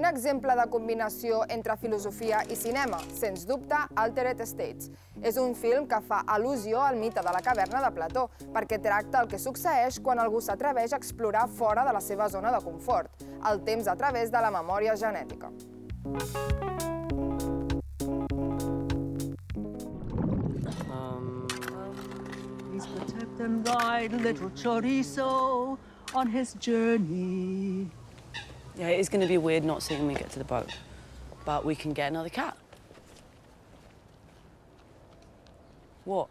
Un exemple de combinació entre filosofia i cinema, sens dubte, Altered States. És un film que fa al·lusió al mite de la caverna de Plató, perquè tracta el que succeeix quan algú s'atreveix a explorar fora de la seva zona de confort, el temps a través de la memòria genètica. Please protect and ride little chorizo on his journey. Yeah, it is going to be weird not seeing me get to the boat, but we can get another cat. What?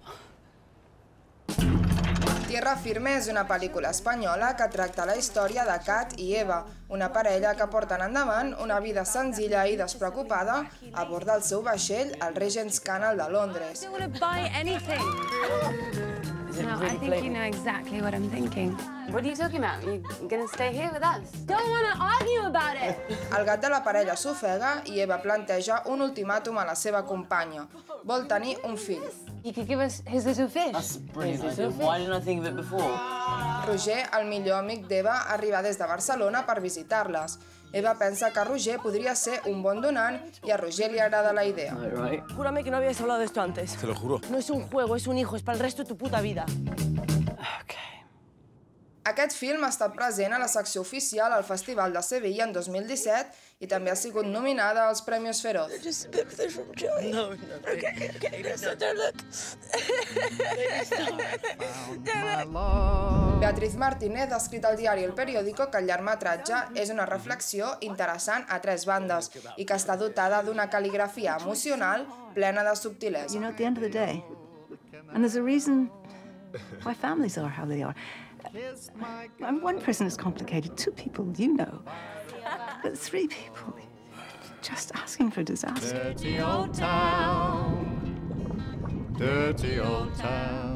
Tierra Firme és una pel·lícula espanyola que tracta la història de Kat i Eva, una parella que porten endavant una vida senzilla i despreocupada a bord del seu vaixell al Regent's Canal de Londres. I don't want to buy anything. No, I think you know exactly what I'm thinking. What are you talking about? You're going to stay here with us? Don't want to argue about it. El gat de la parella s'ofega i Eva planteja un ultimàtum a la seva companya. Vol tenir un fill. He could give us his little fish. That's brilliant. Why didn't I think of it before? Roger, el millor amic d'Eva, arriba des de Barcelona per visitar-les. Eva pensa que Roger podria ser un bon donant i a Roger li agrada la idea. Júrame que no habías hablado de esto antes. Te lo juro. No es un juego, es un hijo, es para el resto de tu puta vida. Okay. Aquest film ha estat present a la secció oficial al Festival de Sevilla en 2017 i també ha sigut nominada als Premis Feroz. Just a bit from Joey. No. Okay. Don't look. Beatriz Martínez ha escrit al diari El Periódico que el llargmetratge és una reflexió interessant a tres bandes i que està dotada d'una cal·ligrafia emocional plena de subtilesa. You know, at the end of the day, and there's a reason why families are how they are. One person is complicated, two people, you know. But three people, just asking for disaster. Dirty old town. Dirty old town.